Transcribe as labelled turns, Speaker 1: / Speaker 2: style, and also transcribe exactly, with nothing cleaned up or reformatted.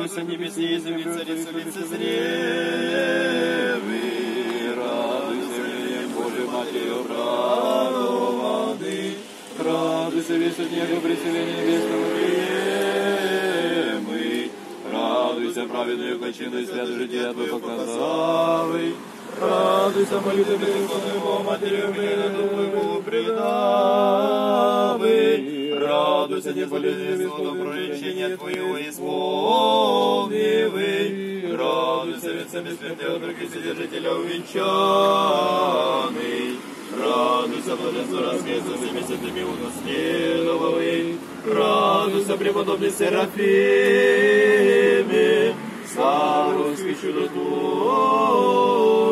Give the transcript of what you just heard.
Speaker 1: Радуйся, небеси и земли, царица лицезревы. Радуйся, Божий Матерью радованный. Радуйся, весь от неба преселение небесного приемы. Радуйся, праведную кончину и свят жития Твой показавый. Радуйся, молитвы безусловной Бога, Матерью мира Твоего предавый. Радуйся, не болезни бесплодно проречения Твоего исполнивый. Радуйся, венцем бессмертного други Вседержителя увенчанный. Радуйся, блаженство раскрылся всеми святыми унаследовавый. Радуйся, преподобный Серафиме, славу воскрещу Твой.